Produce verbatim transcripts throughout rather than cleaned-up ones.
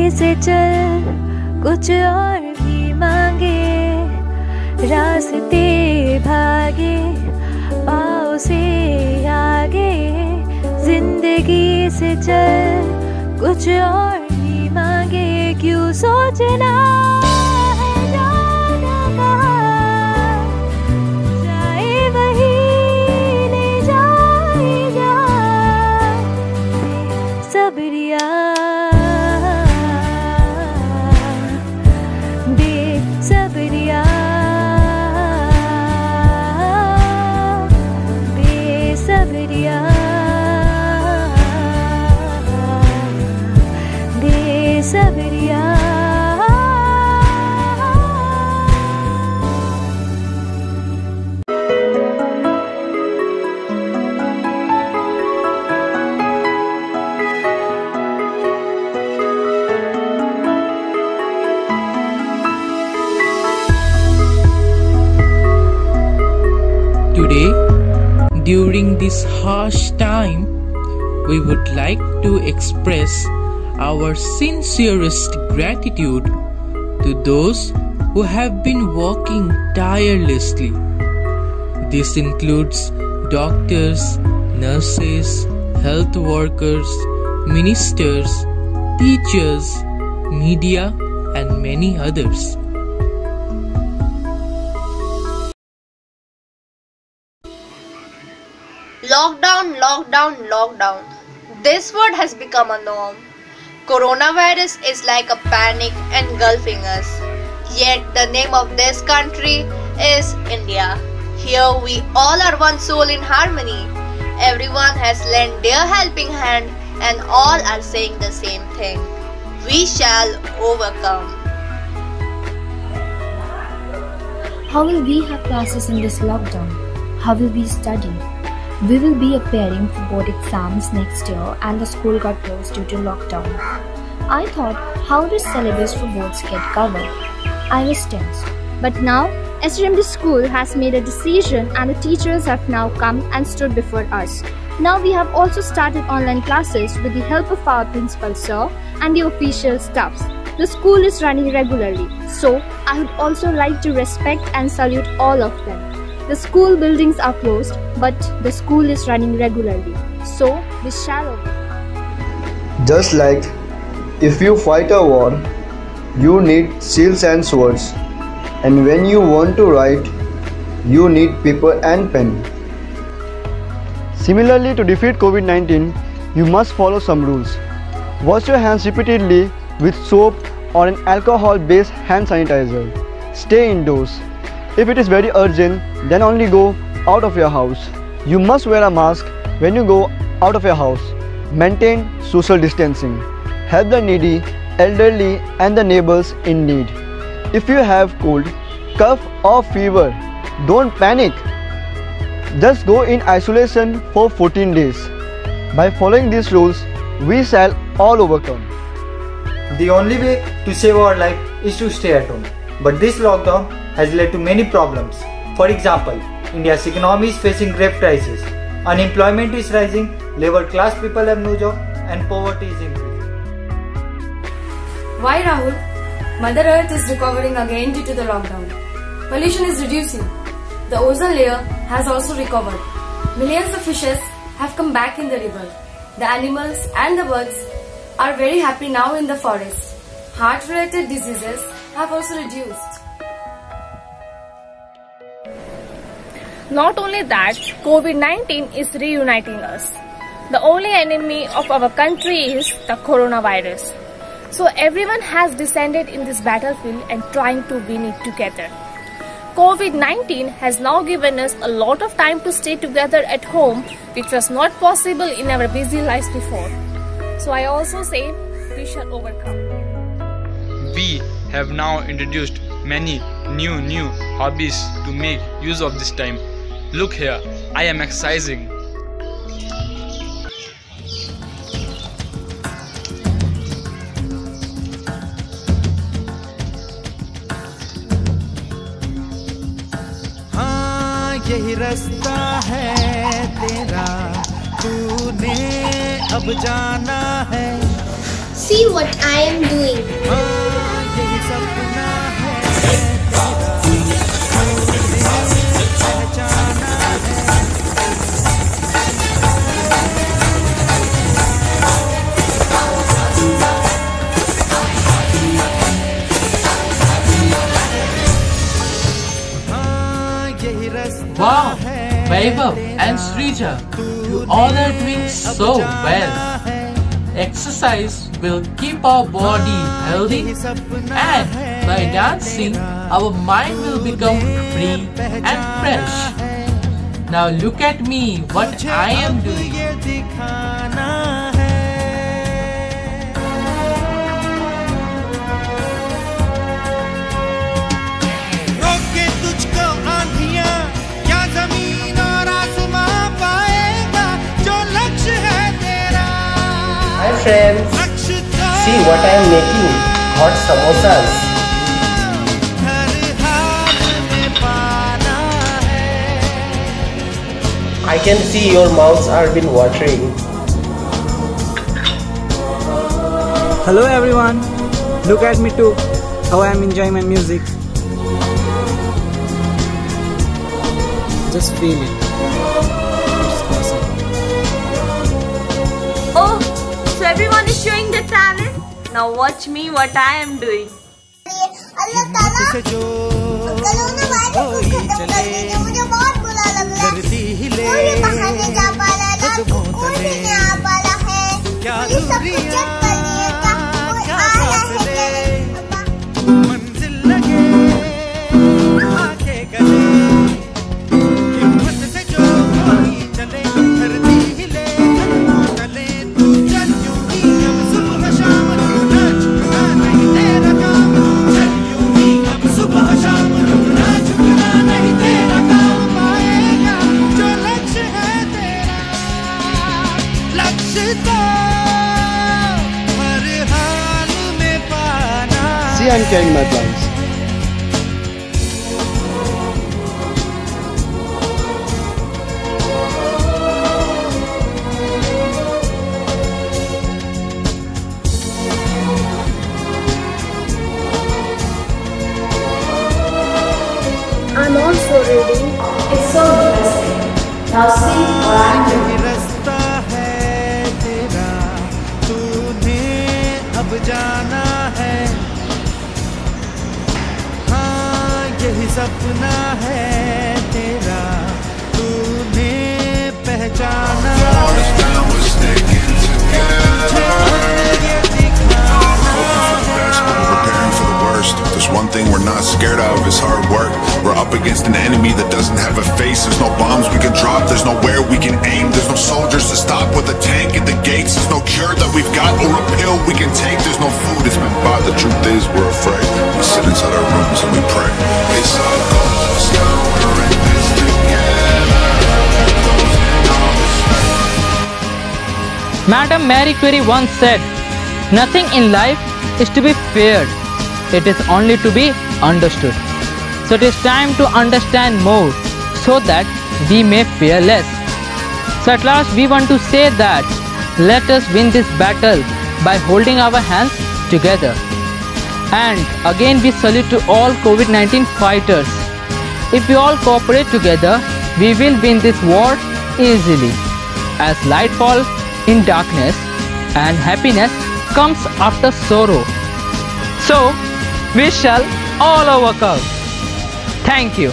से चल, कुछ और भी मांगे, रास्ते भागे पाँव से आगे। जिंदगी से चल, कुछ और भी मांगे, क्यों सोचना है जाना कहाँ, जाए वही ले जाए जहाँ। Besabriyaan Besabriyaan Besabriyaan Besabriyaan. Today, during this harsh time, we would like to express our sincerest gratitude to those who have been working tirelessly. This includes doctors, nurses, health workers, ministers, teachers, media, and many others. Lockdown, lockdown, lockdown. This word has become a norm. Coronavirus is like a panic engulfing us. Yet the name of this country is India. Here we all are one soul in harmony. Everyone has lent their helping hand and all are saying the same thing. We shall overcome. How will we have classes in this lockdown? How will we study? We will be appearing for board exams next year and the school got closed due to lockdown. I thought, how does syllabus for boards get covered? I was tense. But now, S H M D school has made a decision and the teachers have now come and stood before us. Now we have also started online classes with the help of our principal sir and the official staffs. The school is running regularly, so I would also like to respect and salute all of them. The school buildings are closed, but the school is running regularly, so we shall obey. Just like if you fight a war, you need shields and swords, and when you want to write, you need paper and pen. Similarly, to defeat COVID nineteen, you must follow some rules. Wash your hands repeatedly with soap or an alcohol-based hand sanitizer. Stay indoors. If it is very urgent, then only go out of your house. You must wear a mask when you go out of your house. Maintain social distancing. Help the needy, elderly and the neighbors in need. If you have cold, cough or fever, don't panic. Just go in isolation for fourteen days. By following these rules, we shall all overcome. The only way to save our life is to stay at home. But this lockdown has led to many problems. For example, India's economy is facing grave crisis. Unemployment is rising, labor class people have no job, and poverty is increasing. Why, Rahul? Mother Earth is recovering again due to the lockdown. Pollution is reducing. The ozone layer has also recovered. Millions of fishes have come back in the river. The animals and the birds are very happy now in the forest. Heart-related diseases have also reduced. Not only that, COVID nineteen is reuniting us. The only enemy of our country is the coronavirus. So everyone has descended in this battlefield and trying to win it together. COVID nineteen has now given us a lot of time to stay together at home, which was not possible in our busy lives before. So I also say we shall overcome. We have now introduced many new new hobbies to make use of this time. Look here, I am exercising. हाँ यही रास्ता है तेरा, तूने अब जाना है। See what I am doing. Wow, Vaibhav and Srija, you all are doing so well. Exercise will keep our body healthy, and by dancing, our mind will become free and fresh. Now look at me, what I am doing. Hi friends, see what I am making, hot samosas. I can see your mouths are been watering. Hello everyone, look at me too, how I am enjoying my music. Just feel it. It's awesome. Oh, so everyone is showing their talent. Now watch me what I am doing. See, I am carrying my plants. I'm also reading. It's so interesting. Now see what I'm doing. जाना है, हाँ यही सपना है तेरा, तूने पहचाना There's one thing we're not scared of, is hard work. We're up against an enemy that doesn't have a face. There's no bombs we can drop, there's nowhere we can aim. There's no soldiers to stop with a tank at the gates. There's no cure that we've got or a pill we can take. There's no food, it's been bought. The truth is we're afraid. We sit inside our rooms and we pray. It's all goes down, we're in this together. Madam Marie Curie once said, "Nothing in life is to be feared. It is only to be understood." So it is time to understand more so that we may fear less. So at last we want to say that let us win this battle by holding our hands together. And again we salute to all COVID nineteen fighters. If we all cooperate together, we will win this war easily. As light falls in darkness and happiness comes after sorrow. So we shall all overcome. Thank you.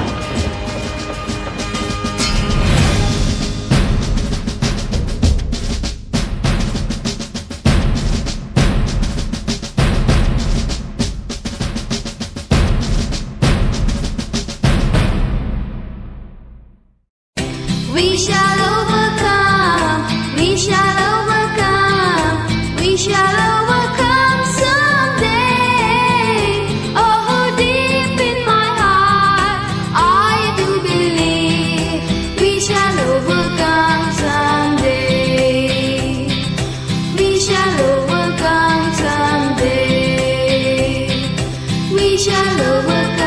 We shall overcome, we shall overcome, we shall overcome someday. Oh, deep in my heart, I do believe we shall overcome someday. We shall overcome someday. We shall overcome.